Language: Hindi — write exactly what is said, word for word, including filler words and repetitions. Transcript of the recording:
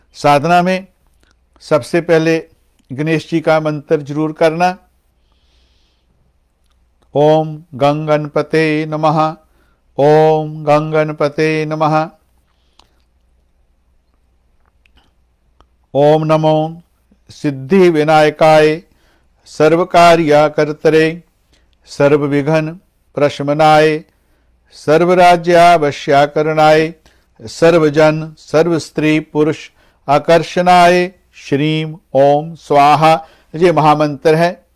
साधना में सबसे पहले गणेश जी का मंत्र जरूर करना। ओम गं गणपते नमः, ओम गं गणपते नमः। ओम नमो सिद्धि विनायकाय सर्वकार्यकर्तरे सर्वविघ्न प्रशमनाय सर्वराज्यावश्यकरणाय सर्वजन सर्वस्त्री पुरुष आकर्षणाय श्रीम ओम स्वाहा। ये महामंत्र है।